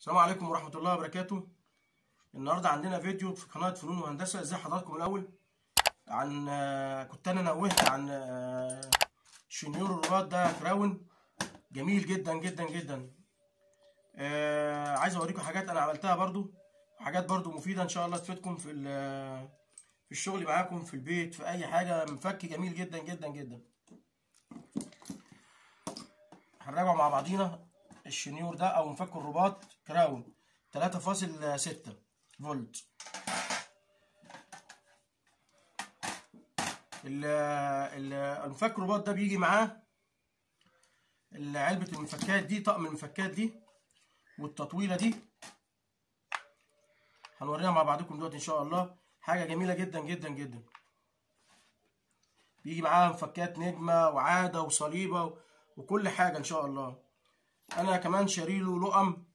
السلام عليكم ورحمة الله وبركاته. النهارده عندنا فيديو في قناة فنون وهندسة. ازي حضراتكم؟ الأول عن كنت أنا نوهت عن شنيور الرباط ده كراون جميل جدا جدا جدا. عايز أوريكم حاجات أنا عملتها برضو، حاجات برضو مفيدة إن شاء الله تفيدكم في الشغل معاكم في البيت، في أي حاجة. مفك جميل جدا جدا جدا. هنراجع مع بعضينا الشنيور ده او مفك الرباط كراون 3.6 فولت. المفك الرباط ده بيجي معاه علبة المفكات دي، طقم المفكات دي والتطويلة دي. هنوريها مع بعضكم دلوقتي ان شاء الله. حاجة جميلة جدا جدا جدا. بيجي معاها مفكات نجمة وعادة وصليبة وكل حاجة ان شاء الله. انا كمان شاريله لقم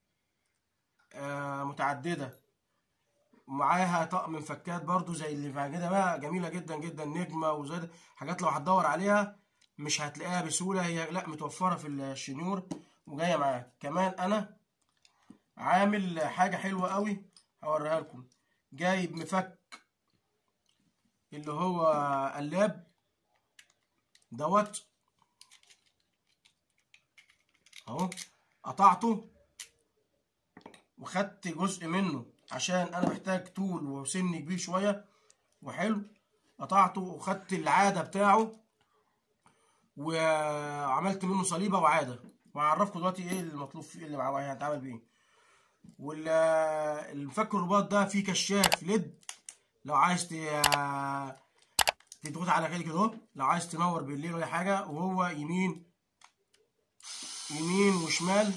متعدده، معاها طقم مفكات برضو زي اللي في كده بقى، جميله جدا جدا، نجمه وزي حاجات لو هتدور عليها مش هتلاقيها بسهوله. هي لا متوفره في الشنيور وجايه معاها. كمان انا عامل حاجه حلوه قوي هوريها لكم. جايب مفك اللي هو قلاب دوت اهو، قطعته وخدت جزء منه عشان انا محتاج طول وسن كبير شويه وحلو. قطعته وخدت العاده بتاعه وعملت منه صليبه وعاده، وهعرفكم دلوقتي ايه المطلوب فيه، اللي معاه هيتعمل بيه. والمفك الرباط ده فيه كشاف ليد، لو عايز تضغط على كده اهو، لو عايز تنور بالليل ولا حاجه. وهو يمين وشمال،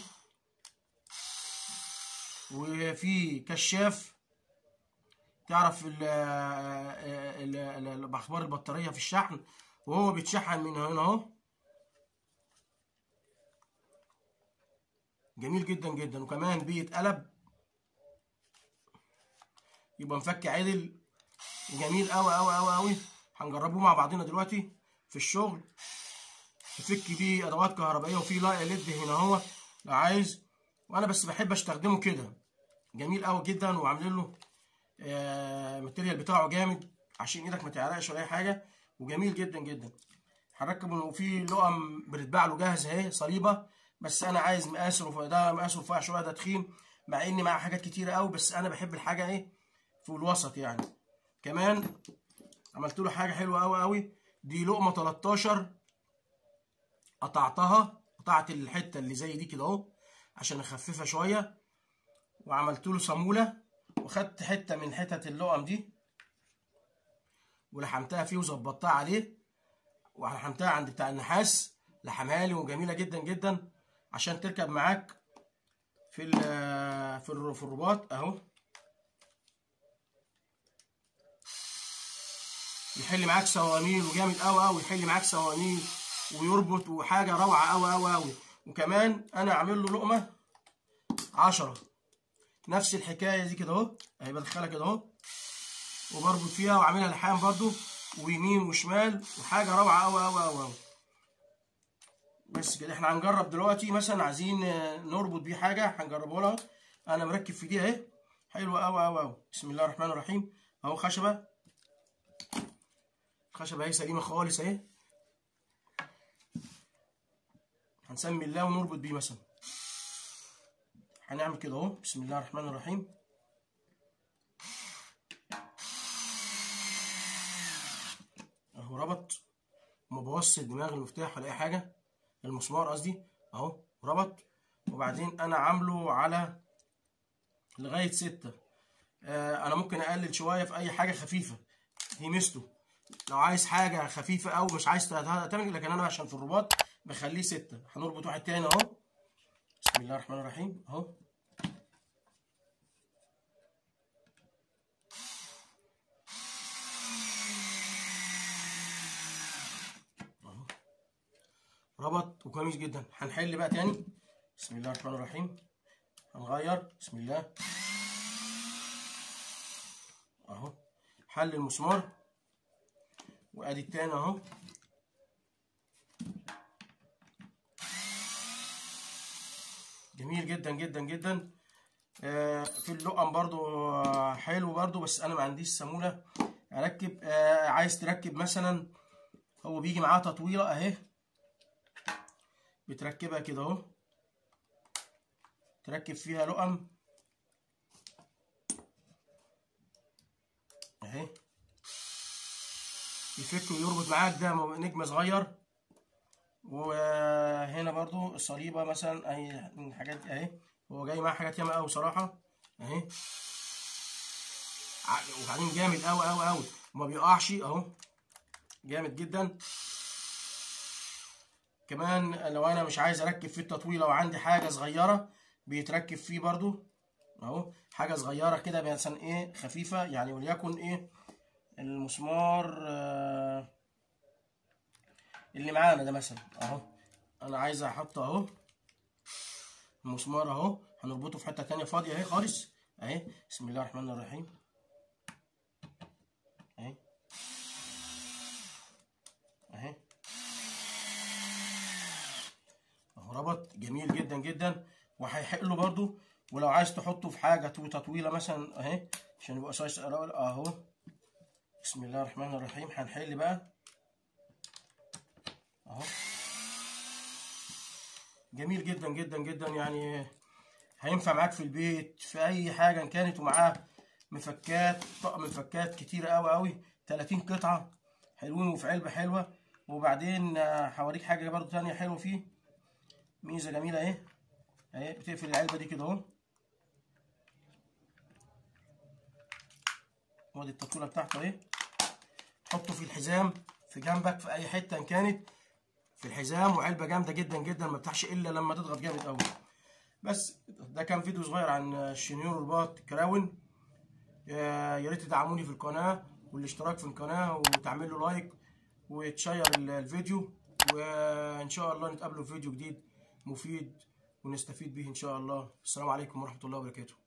وفي كشاف تعرف اخبار البطاريه في الشحن، وهو بيتشحن من هنا اهو. جميل جدا جدا. وكمان بيتقلب يبقى مفك عدل جميل قوي قوي قوي قوي. هنجربوه مع بعضنا دلوقتي في الشغل. تفك بيه ادوات كهربائيه، وفي ليد هنا اهو لو عايز. وانا بس بحب استخدمه كده، جميل قوي جدا. وعاملين له الماتيريال بتاعه جامد عشان ايدك ما تعرقش ولا اي حاجه، وجميل جدا جدا. هنركبه. وفي لقم بتتباع له جاهز اهي صليبه، بس انا عايز مقاسه، ده مقاسه رفيع شويه، ده تخين، مع اني معاه حاجات كتيره قوي، بس انا بحب الحاجه ايه في الوسط يعني. كمان عملت له حاجه حلوه قوي قوي. دي لقمه 13 قطعت الحته اللي زي دي كده اهو عشان اخففها شويه، وعملت له صاموله، وخدت حته من حتت اللقم دي ولحمتها فيه وظبطتها عليه، ولحمتها عند بتاع النحاس، لحمها لي وجميله جدا جدا عشان تركب معاك في الرباط اهو. يحل معاك سواميل وجامد قوي قوي، يحل معاك سواميل ويربط، وحاجه روعه قوي قوي قوي. وكمان انا عامل له لقمه 10 نفس الحكايه دي كده اهو، اهي بدخلها كده اهو وبربط فيها، وعاملها لحام برضو ويمين وشمال، وحاجه روعه قوي قوي قوي قوي. بس كده. احنا هنجرب دلوقتي مثلا عايزين نربط بيه حاجه، هنجربه لها. انا مركب في دي اهي، حلوه قوي قوي قوي. بسم الله الرحمن الرحيم. اهو خشبه اهي سليمه خالص اهي. هنسمي الله ونربط بيه مثلا. هنعمل كده اهو. بسم الله الرحمن الرحيم. اهو ربط، وما بوظش دماغ المفتاح ولا اي حاجه، المسمار قصدي اهو ربط. وبعدين انا عامله على لغايه 6. انا ممكن اقلل شويه في اي حاجه خفيفه، دي ميزته. لو عايز حاجه خفيفه او مش عايز تعمل، لكن انا عشان في الرباط بخليه 6. هنربط واحد تاني اهو. بسم الله الرحمن الرحيم اهو. ربط وكويس جدا. هنحل بقى تاني. بسم الله الرحمن الرحيم. هنغير. بسم الله اهو. حل المسمار، وادي التاني اهو. جميل جدا جدا جدا. في اللقم برضو حلو برضو، بس انا ما عنديش صامولة اركب. عايز تركب مثلا، هو بيجي معاه تطويلة اهي، بتركبها كده اهو، تركب فيها لقم اهي، يفك ويربط معاك. ده نجم صغير. وهنا برضو الصليبة مثلا اهي، من الحاجات دي اهي، هو جاي معاه حاجات ياما قوي صراحة اهي. وبعدين جامد قوي قوي قوي، وما بيقعش اهو، جامد جدا. كمان لو انا مش عايز اركب فيه التطويله وعندي حاجه صغيره بيتركب فيه برضو اهو، حاجه صغيره كده مثلا ايه خفيفه يعني، وليكن ايه المسمار اللي معانا ده مثلا اهو، انا عايز احطه اهو، المسمار اهو هنربطه في حته تانيه فاضيه اهي خالص اهي. بسم الله الرحمن الرحيم اهي اهي اهو، ربط جميل جدا جدا، وهيحقله برضو. ولو عايز تحطه في حاجه تطويله مثلا اهي عشان يبقى قصيص اهو. بسم الله الرحمن الرحيم، هنحل بقى اهو، جميل جدا جدا جدا يعني، هينفع معاك في البيت في اي حاجه ان كانت. ومعاه مفكات، طقم مفكات كتيره قوي قوي، 30 قطعه حلوين وفي علبه حلوه. وبعدين هوريك حاجه برضو تانية حلوه فيه، ميزه جميله اهي اهي، بتقفل العلبه دي كده اهو، وادي التطويله بتاعته اهي، تحطه في الحزام في جنبك في اي حته ان كانت، في الحزام. وعلبه جامده جدا جدا، ما بتفتحش الا لما تضغط جامد قوي. بس ده كان فيديو صغير عن الشنيور والباط كراون. يا ريت تدعموني في القناه، والاشتراك في القناه، وتعملوا لايك وتشير الفيديو. وان شاء الله نتقابلوا في فيديو جديد مفيد ونستفيد به ان شاء الله. السلام عليكم ورحمه الله وبركاته.